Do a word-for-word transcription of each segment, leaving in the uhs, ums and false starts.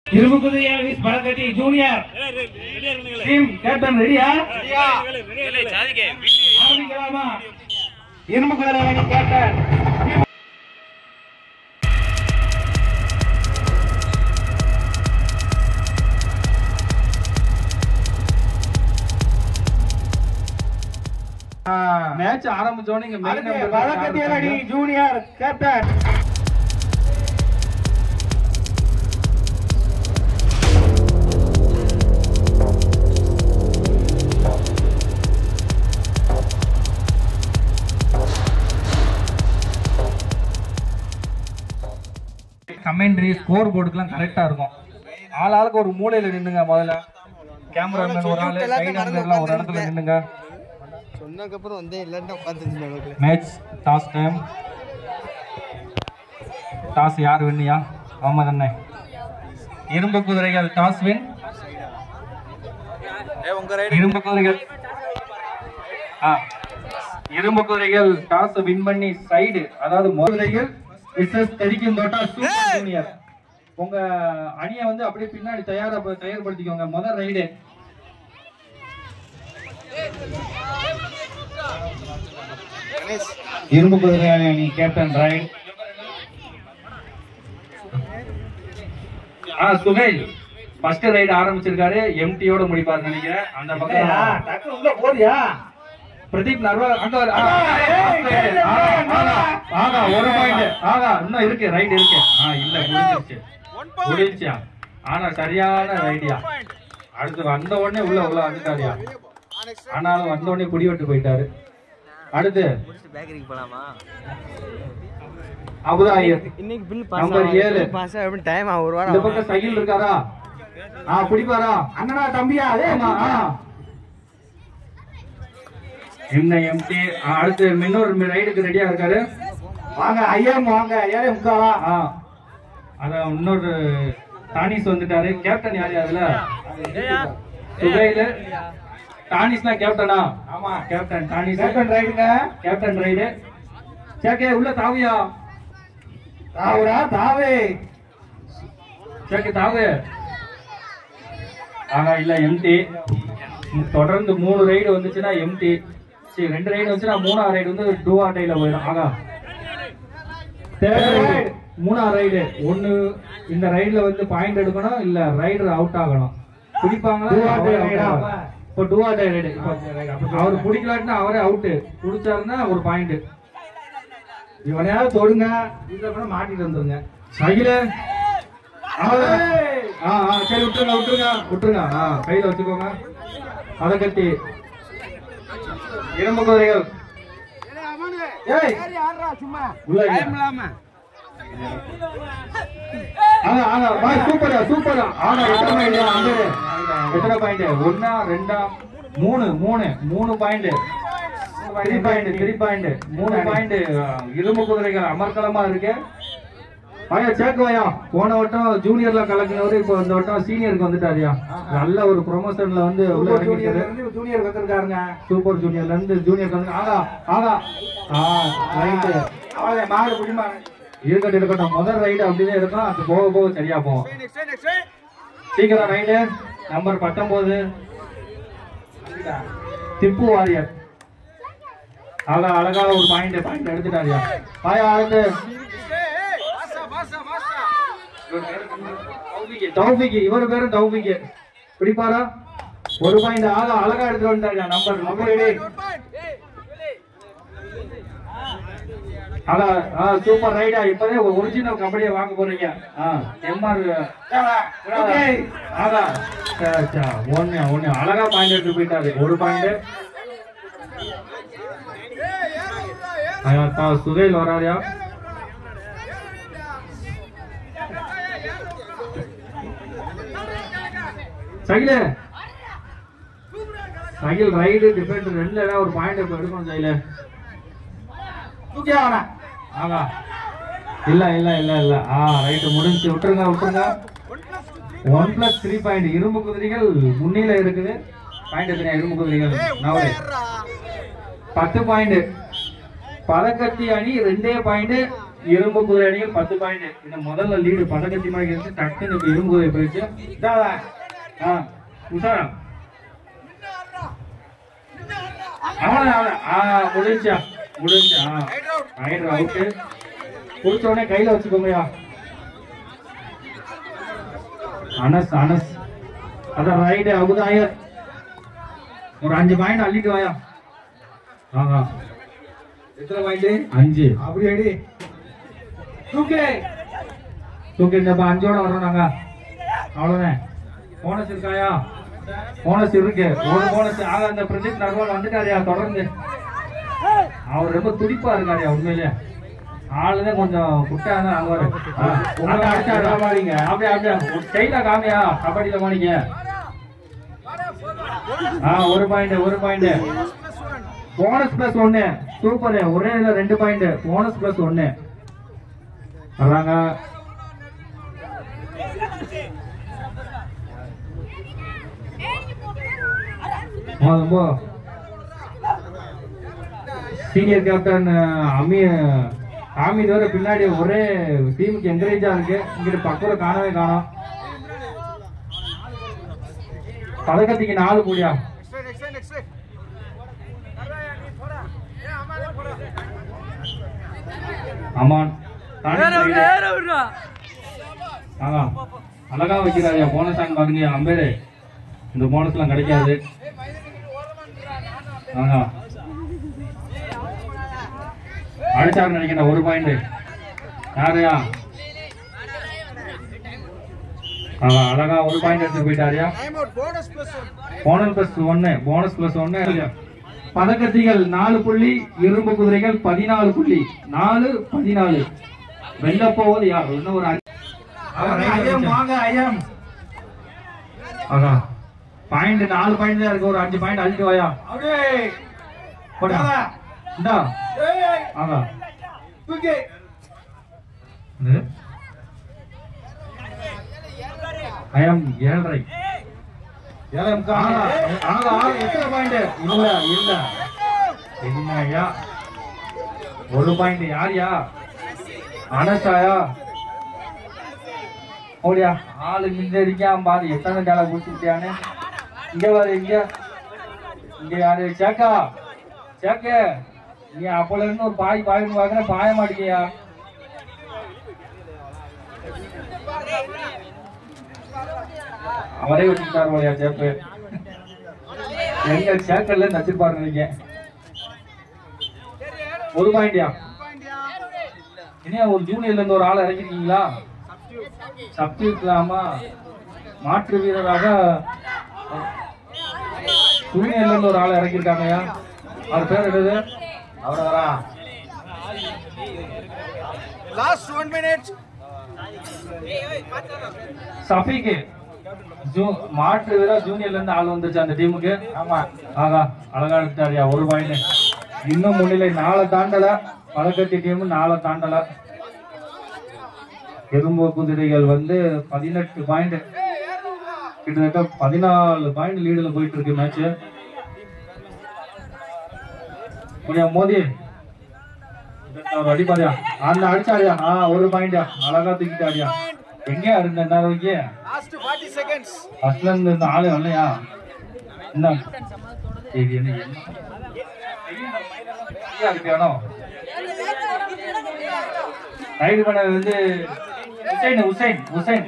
இருமுக்குதியா விஸ் பழக்கட்டி junior team captain ரெடியா? ஆரம்பிக்கலாமா? இருமுக்குதிரை அணி கேப்டன் மேட்ச் ஆரம்பிச்சோனே இங்க மெயின் நம்பர் பழக்கட்டி அணி ஜூனியர் கேப்டன் கமெண்ட்ரி ஸ்கோர் போர்டுக்குலாம் கரெக்டா இருக்கும். ஆள் ஆளுக்கு ஒரு மூலையில நின்னுங்க. முதல்ல கேமராமேன் ஒரு ஆளு, சைடு ஆங்கர்லாம் ஒரு இடத்துல நின்னுங்க. சொன்னதுக்கு அப்புறம் வந்து எல்லாரும் உட்கார்ந்துருந்தாங்க. Match toss time. டாஸ் யார் வின்னியா? அஹமத் அண்ணே. இரும்பு குதிரைகள் டாஸ் வின். இரும்பு குதிரைகள் ஆ இரும்பு குதிரைகள் டாஸ் வின் பண்ணி சைடு, அதாவது குதிரைகள் விசஸ் தெரிக்கும் தோட்டா சூப்பர் ஜூனியர். உங்க அணியை வந்து அப்படியே பின்னாடி தயாரா தயார்படுத்திக்கோங்க. முதல் ரைடு இரும்பு குதிரை அணி கேப்டன் ரைட். ஆ சுகைல் ஃபர்ஸ்ட் ரைடு ஆரம்பிச்சிருக்காரு. எம்டியோட முடிப்பாரு நினைக்கிறேன். அந்த பக்கம் டக்கு உள்ள போறியா? பிரதீப் நர்வா அங்க வர. ஆகா ஒரு பாயிண்ட். ஆகா இன்னும் இருக்கு, ரைட் இருக்கு. ஆ இல்ல முடிஞ்சிருச்சு முடிஞ்சிச்சா? ஆனா சரியான ரைடியா. அடுத்து வந்த உடனே உள்ள உள்ள வந்துட்டாரியா. ஆனாலும் வந்த உடனே குடிவெட்டு போயிட்டாரு. அடுத்து பேக்கரிக்கு போலாமா? அபுதாயர் இன்னைக்கு பில் நம்பர் ஏழு. பாஸ் ஆகும் டைம் ஆ ஒரு வாரம். இந்த பக்கம் சைக்கிள் இருக்காரா? ஆ பிடிப்பாரா? அண்ணனா தம்பியா? அதே என்ன எம்டி. அடுத்து இன்னொரு ரைடுக்கு ரெடியா இருக்காரு. வாங்க ஐயம் வாங்க. ஏழை முக்காவா? ஆ அத இன்னொரு டானிஸ் வந்துட்டாரு. கேப்டன் யாரு அதுல? சுகைல. டானிஸ்னா கேப்டனா? ஆமா கேப்டன் டானிஸ். கேப்டன் ரைடுங்க. Captain raid. சேக்கே உள்ள தாவியா? தாவுடா தாவே. சேக்கே தாவு. ஆனா இல்ல எம்டி. தொடர்ந்து மூணு ரைடு வந்துச்சுன்னா எம்டி. சரி ரெண்டு ரைடு வந்துச்சுன்னா மூணாவது ரைடு வந்து டூ ஆர் டைல போயிடும். ஆகா மூணாவது ரைடு ஒன்னு. இந்த ரைடுல வந்து பாயிண்ட் எடுக்கணும், இல்ல ரைடர் அவுட் ஆகணும். பிடிப்பாங்களா? இப்போ டூ ஆர் டை ரைடு. அவர் பிடிக்கலாட்டினா அவரே அவுட்டு, பிடிச்சாருன்னா ஒரு பாயிண்ட். இவனையாவது தொடுங்க, இதுல கூட மாட்டிட்டு வந்துருங்க. சகில சரி விட்டுருங்க விட்டுருங்க விட்டுருங்க. ஆ கையில வச்சுக்கோங்க. அதை கட்டி இரும்பு குதிரைகள் சூப்பரா சூப்பரா. ஆனா எத்தனை எத்தனை பாயிண்ட்? ஒன்னா ரெண்டா மூணு மூணு மூணு point. Three point three point மூணு பாயிண்ட். இரும்பு குதிரைகள் அமர்க்கலமா இருக்கு. ஐயா சேக்குவாயா போன வட்டம் ஜூனியர்ல கலக்கினவரு இப்போ இந்த வட்டம் சீனியருக்கு வந்துட்டாரியா. நல்ல ஒரு ப்ரொமோஷன்ல வந்து ஜூனியர் வந்திருக்காருங்க. சூப்பர் ஜூனியர்ல இருந்து ஜூனியர் வந்து ஆகா ஆகா ஆ ரைட்டு. மாடு குடிமா இருக்கட்டும் இருக்கட்டும். முதல் ரைடு அப்படிதான் இருக்கும். அது போக போக சரியா போகும். சீக்கிரம் ரைடு நம்பர் பத்தொன்பது திப்பு வாரியர். அழகா அழகா ஒரு பாயிண்ட் பாயிண்ட் எடுத்துட்டாரியா. பாயா அடுத்து தௌஃபிக்கு. இவரு பேரு தௌஃபிக்கு. பிடிப்பாரா? ஒரு பாயிண்ட். ஆகா அழகா எடுத்து வந்துட்டாரியா. நம்பர் நம்பர் அதான் சூப்பர் ரைடா. இப்பதே ஒரிஜினல் கபடியை வாங்க போறீங்க. எம்ஆர் ஒன்னு ஒன்னு அழகா பாயிண்ட் எடுத்து போயிட்டாரு. ஒரு பாயிண்ட். சுகைல் வராரியா? சகில சகில் ரைடு டிஃபெண்ட் ரெண்டுல ஏதாவது ஒரு பாயிண்ட் எடுக்கணும். சகில ஆகா இல்ல இல்ல இல்ல இல்ல. ஆ ரைட்டு முடிஞ்சு. விட்டுருங்க விட்டுருங்க. One plus three point. இரும்பு குதிரைகள் முன்னில இருக்குது. பாயிண்ட் எத்தனை? இரும்பு குதிரைகள் நாலு பத்து பாயிண்ட். பதக்கத்தி அணி ரெண்டே பாயிண்ட். இரும்பு குதிரை அணிகள் பத்து பாயிண்ட். இந்த முதல்ல லீடு பதக்கத்தி மாதிரி இருந்து டக்குன்னு இப்ப இரும்பு குதிரை போயிடுச்சு. ஆ உஷாரா அவன அவன ஆ முடிஞ்சா முடிஞ்சா ரைட் அவுட். புடிச்ச உடனே கையில வச்சுக்கோங்கயா. அனஸ் அனஸ் அதான் ரைட் அபுதாயர் ஒரு அஞ்சு பாயிண்ட் அள்ளிட்டு வாயா. ஆஹா எத்தனை பாயிண்ட்? அஞ்சு. அப்படி அடி தூக்கே தூக்கி இந்த அஞ்சோட வரோம் நாங்க. அவ்வளவுதான். போனஸ் இருக்காயா? போனஸ் இருக்கு. ஒரு போனஸ் ஆக அந்த பிரதீப் நர்வால் வந்துட்டாரியா தொடர்ந்து. அவர் ரொம்ப துடிப்பா இருக்காரியா உண்மையிலே. ஆளுதான் கொஞ்சம் குட்டா தான் ஆகுவாரு. அப்படியே அப்படியே ஸ்டைலா காமியா கபடியில போனீங்க. ஆ ஒரு பாயிண்ட் ஒரு பாயிண்ட். போனஸ் பிளஸ் ஒன்னு. சூப்பர். ஒரே ரெண்டு பாயிண்ட். போனஸ் பிளஸ் ஒன்னு வர்றாங்க. சீனியர் கேப்டன் அமி ஆமித் வர பின்னாடி ஒரே டீமுக்கு என்கரேஜா இருக்கு. இங்கிட்ட பக்கத்துல காணவே காணோம். பதக்கத்துக்கு நாலு கூடியா. அமான் அழகா வைக்கிறாரியா. போனஸ் ஆன் பாருங்க அம்பேரு. இந்த போனஸ் எல்லாம் கிடைக்காது. அடிச்சாரு நினைக்கிறேன். ஒரு பாயிண்ட் யாரையா அழகா ஒரு பாயிண்ட் எடுத்து போயிட்டாரியா. போனஸ் பிளஸ் ஒன்னு. போனஸ் பிளஸ் ஒன்னு. பதக்கத்திகள் நாலு புள்ளி. இரும்பு குதிரைகள் பதினாலு புள்ளி. நாலு பதினாலு. வெல்ல போவது யார்? இன்னும் ஒரு பாயிண்ட் நாலு பாயிண்ட் தான் இருக்கு. ஒரு அஞ்சு பாயிண்ட் அழிச்சு வாயா. ஐயம் ஏழரை. எத்தனை பாயிண்ட்? இல்ல இல்ல என்னையா ஒரு பாயிண்ட். யாரியா? அனசாயா ஓடியா. ஆளு மிஞ்சிருக்கான் பாரு. எத்தனை டேலை குடிச்சுட்டியானு. இங்க பாரு. இங்க இங்க யாரு? சேக்கா சேக்க நீ அப்பல இருந்து ஒரு பாய் பாயின்னு பாக்குற பாய மாட்டேங்கியா. அவரே வச்சுட்டாரு போலியா சேப்பு. எங்க சேக்கல்ல நச்சிருப்பாரு நினைக்க. ஒரு பாயிண்டியா. இனியா ஒரு ஜூனியர்ல இருந்து ஒரு ஆள் இறக்கிருக்கீங்களா? சப்ஸ்டியூட்லாமா? மாற்று வீரராக ஜூனியர்ல இருந்து ஒரு ஆள் இறக்கிருக்காங்கயா. அவர் பேர் என்னது? அவர் வரா லாஸ்ட் ஒன் மினிட். சஃபீக் மாற்று வீரர் ஜூனியர்ல இருந்து ஆள் வந்துச்சு அந்த டீமுக்கு. ஆமா ஆகா அழகா எடுத்தாரியா. ஒரு பாயிண்ட். இன்னும் முன்னிலை நாளை தாண்டல. பதக்கத்தி டீம் நாளை தாண்டல. எறும்பு குதிரைகள் வந்து பதினெட்டு பாயிண்ட். கிட்டத்தட்ட பதினாலு பாயிண்ட் லீடுல போயிட்டு இருக்கு மேட்ச். மோதி அடிப்பாரியா. அந்த அடிச்சாரியா. ஆ ஒரு பாயிண்டா. அழகா தூக்கிட்டாரியா. எங்க இருந்த நேரம் ஃபர்ஸ்ட்ல இருந்து இருந்த ஆளு வரலையா? என்ன ரைடு பண்ணது வந்து உசைன் உசைன் உசைன்.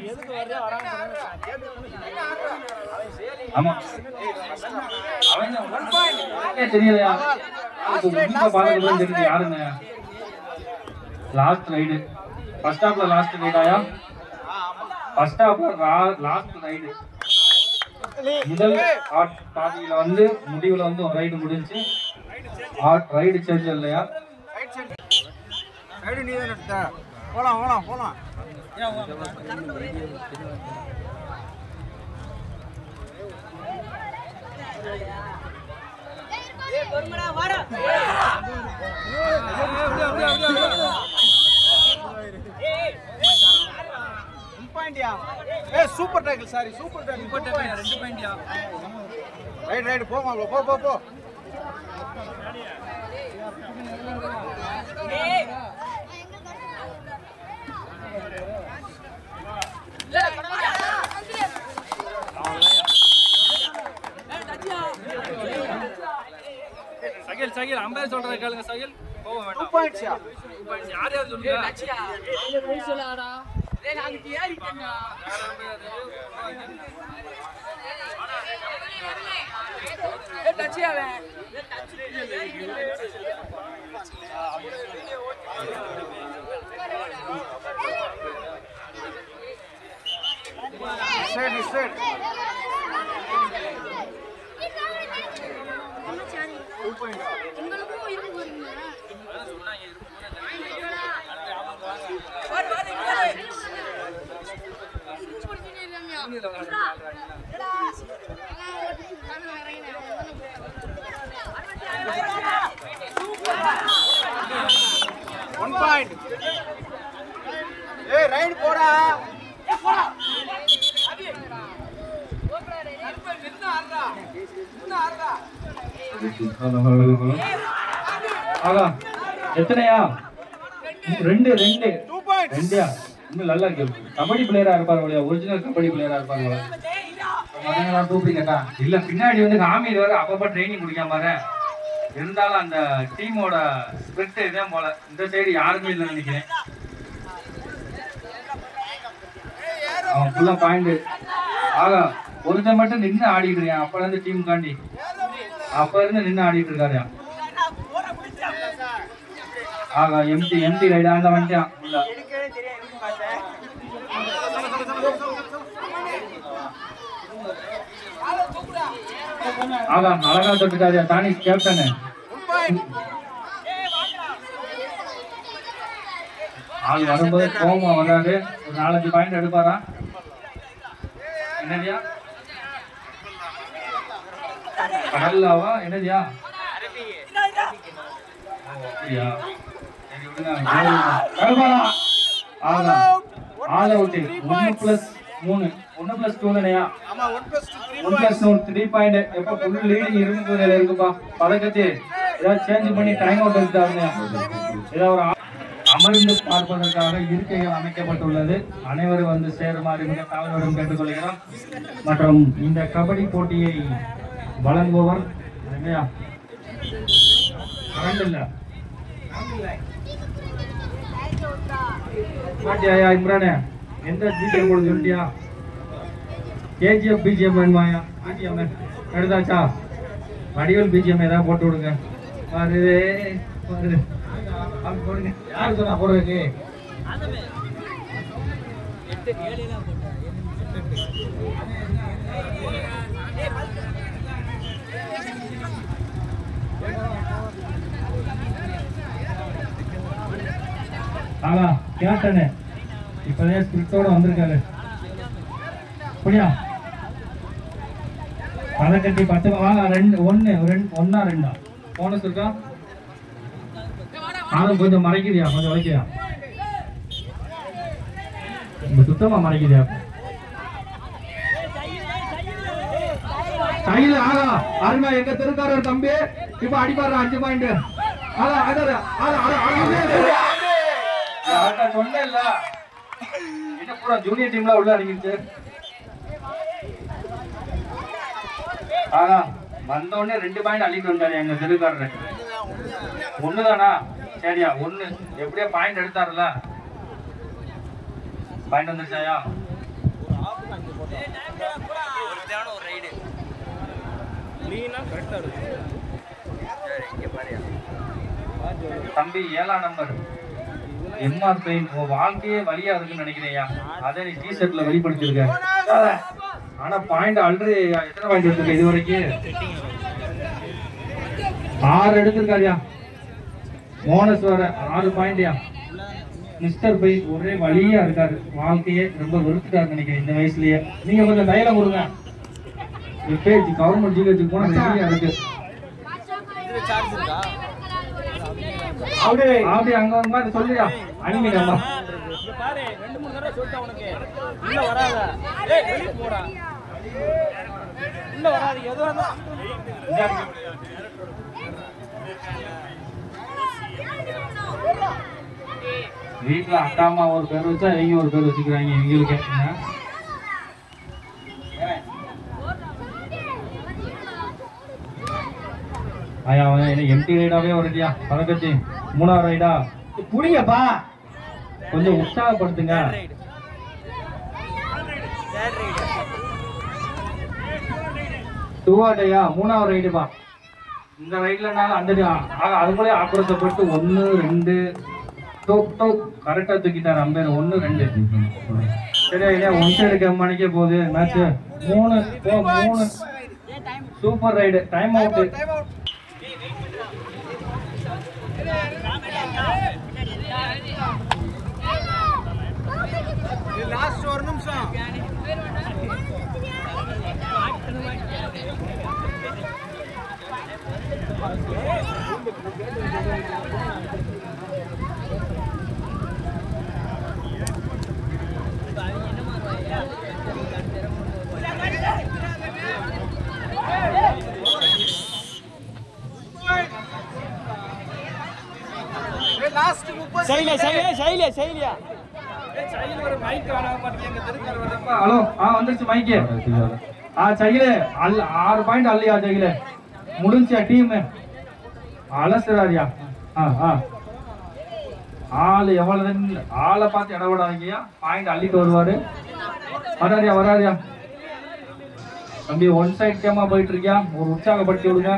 ஆமா அவன் தெரியலையா? தெரியுது யாருங்க? லாஸ்ட் ரைடு ஃபர்ஸ்ட் ஹாப்ல லாஸ்ட் ரைடாயா? ஃபர்ஸ்ட் ஹாப்ல லாஸ்ட் ரைடு. முதல் ஆட் பாதியில வந்து முடிவுல வந்து ஒரு ரைடு முடிஞ்சு. ஆட் ரைடு சேஞ்ச் இல்லையா? ரைடு நீ தான் எடுத்த. போலாம் போலாம் போலாம். ஏய் பொறுமடா வாடா. ஏய் பாயிண்டியா. ஏய் super tackle sorry super tackle. Super tackle ரெண்டு பாயிண்டியா. ரைட் ரைட் போமா போ போ போ. ஏய் சகில் அம்பேர் சொல்றத கேளுங்க சகில் போக வேண்டாம் two points yeah two points யார் யார் சொல்லுங்க ஏய் நச்சியா ஏய் போய் சொல்லடா டேய் நான் இங்க ஏறிட்டேன்டா ஏய் நச்சியா வே ஸ்ட்ரைட் ஸ்ட்ரைட் டூ பாயிண்ட்ஸ் உங்களுக்கும் இருக்கு போறீங்க வர வர இங்க புடிச்சிட்டே ரம்யா எடா காமெரா இறங்கினே ஒன் பாயிண்ட் ஏய் ரைட் போடா போடா அபி ஓகே நற்ப நின்னு ஆடுடா நின்னு ஆடுடா ஆகா எத்தனையா ரெண்டு ரெண்டு டூ பாயிண்ட்ஸ் ரெண்டியா இன்னும் நல்லா இருக்கு கபடி பிளேயரா இருப்பாரு ஒரிஜினல் கபடி பிளேயரா இருப்பாரு டூப்ளிகேட்டா இல்ல பின்னாடி வந்து காமியில் வர அப்பப்ப ட்ரைனிங் குடிக்காம பாரு இருந்தாலும் அந்த டீமோட ஸ்பிரிட் இதே போல இந்த சைடு யாருமே இல்லைன்னு நினைக்கிறேன் அவன் ஃபுல்லா பாயிண்ட் ஆகா ஒருத்தன் மட்டும் நின்று ஆடிட்டு இருக்கான் அப்ப இருந்து டீம் காண்டி அப்ப இருந்து நின்று ஆடிட்டு இருக்காரு ஆகா எம்டி எம்டி ரைடா அந்த வந்துட்டான் உள்ள ஆகா அழகா தொட்டுட்டாரியா தானி கேப்டனு ஆள் வரும்போது கோபம் வராது ஒரு நாலஞ்சு பாயிண்ட் எடுப்பாரா என்னதியா கடல்லாவா என்னதியா அப்படியா சரி விடுங்க ஆகா ஆல் அவுட் ஒன்னு பிளஸ் மூணு ஒன்னு பிளஸ் டூ இல்லையா ஆமா one plus two three one plus two three point எப்போ ஃபுல் லீடிங் இருந்து இருக்குப்பா பதக்கத்தி ஏதாவது சேஞ்ச் பண்ணி டைம் அவுட் எடுத்தாங்க ஏதாவது ஒரு அமர்ந்து பார்ப்பதற்காக இருக்கைகள் அமைக்கப்பட்டுள்ளது அனைவரும் வந்து சேருமாறு மிக தாழ்வுடன் கேட்டுக்கொள்கிறோம் மற்றும் இந்த கபடி போட்டியை வழங்குபவர் இல்லையா கரண்ட் இல்ல மாட்டியா இம்ரானே எந்த பிஜிஎம் போட சொல்லிட்டியா கேஜிஎஃப் பிஜிஎம் வேணுமாயா பிஜிஎம் எடுத்தாச்சா வடிவல் பிஜிஎம் ஏதாவது போட்டு விடுங்க வருது வருது அப்படி போடுங்க யார் சொன்னா போடுறதுக்கு ஆகா கேப்டனு இப்பதான் ஸ்பிரிட்டோட வந்திருக்காரு அப்படியா பதக்கட்டி பத்து வாங்க ரெண்டு ஒன்னு ரெண்டு ஒன்னா ரெண்டா போனஸ் இருக்கா ஆளும் கொஞ்சம் மறைக்குதியா கொஞ்சம் வைக்கியா சுத்தமா மறைக்குதியா கையில ஆகா அருமை எங்க தெருக்காரர் தம்பி இப்ப அடிப்பாரு அஞ்சு பாயிண்ட் சொன்ன இல்ல என்ன பூரா ஜூனியர் டீம்ல உள்ள இறங்கிருச்சு ஆனா வந்த உடனே ரெண்டு பாயிண்ட் அள்ளிட்டு வந்தாரு எங்க தெருக்காரர் ஒண்ணுதானா சரியா ஒண்ணு எப்படியா பாயிண்ட் எடுத்தாருல பாயிண்ட் வந்துருச்சாயா தம்பி ஏழாம் நம்பர் எம்ஆர் பெயின் உன் வாழ்க்கையே வழியா இருக்குன்னு நினைக்கிறியா அதை நீ டி ஷர்ட்ல வெளிப்படுத்திருக்க ஆனா பாயிண்ட் ஆல்ரெடி எத்தனை பாயிண்ட் எடுத்திருக்க இது வரைக்கும் ஆறு எடுத்திருக்காருயா போனஸ் வர ஆறு பாயிண்ட்யா மிஸ்டர் பை ஒரே வழியா இருக்காரு வாழ்க்கையே ரொம்ப வெறுத்துட்டாரு நினைக்கிறேன் இந்த வயசுலயே நீங்க கொஞ்சம் தைலம் கொடுங்க பேஜ் கவர்மெண்ட் ஜிஹெச்சுக்கு போனா ரெடியா இருக்கு அப்படியே அப்படியே அங்க ஒரு மாதிரி சொல்லியா அனிமிடமா பாரு ரெண்டு மூணு தடவை சொல்லிட்டேன் உனக்கு உள்ள வராத ஏய் வெளிய போடா உள்ள வராத ஏதோ வீட்டுல அக்கா அம்மா ஒரு பேர் வச்சா இவங்க ஒரு பேர் வச்சுக்கிறாங்க இவங்களுக்கு ஐயா அவன் என்ன எம்டி ரைடாவே வருதியா பதக்கத்தி மூணாவது ரைடா புரியப்பா கொஞ்சம் உற்சாகப்படுத்துங்க டூவாட்டையா மூணாவது ரைடுப்பா இந்த ரைட்லனாலும் அந்த அதுக்குள்ளே ஆக்ரோஷப்பட்டு ஒன்று ரெண்டு டோக் டோக் கரெக்டாக தூக்கிட்டார் அம்பேர் ஒன்று ரெண்டு சரியா இல்லையா ஒன் சைடு கேம் மணிக்கே போகுது மேட்ச் மூணு போ மூணு super raid time out last ஒரு நிமிஷம் சைலியா சைலியா சைலியா சைலியா ஹலோ ஆ வந்துருச்சு மைக்கு ஆ சைல அல் ஆறு பாயிண்ட் அல்லையா சைல முடிஞ்சா டீம் அலசுறாரியா ஆ ஆ ஆளு எவ்வளவு ஆளை பார்த்து இட விடாதீங்கயா பாயிண்ட் அள்ளிட்டு வருவாரு வராதியா வராதியா தம்பி ஒன் சைட் கேமா போயிட்டு இருக்கியா ஒரு உற்சாகப்படுத்தி விடுங்க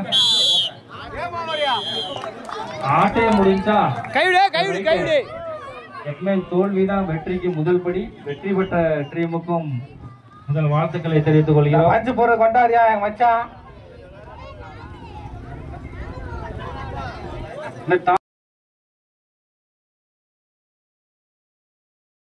ஆட்டையே முடிஞ்சா கைவிடு கைவிடு கைவிடு எக்மேல் தோல்விதான் வெற்றிக்கு முதல் படி வெற்றி பெற்ற டீமுக்கும் முதல் வாழ்த்துக்களை தெரிவித்துக் கொள்கிறோம் பஞ்சு போற கொண்டாரியா என் மச்சான்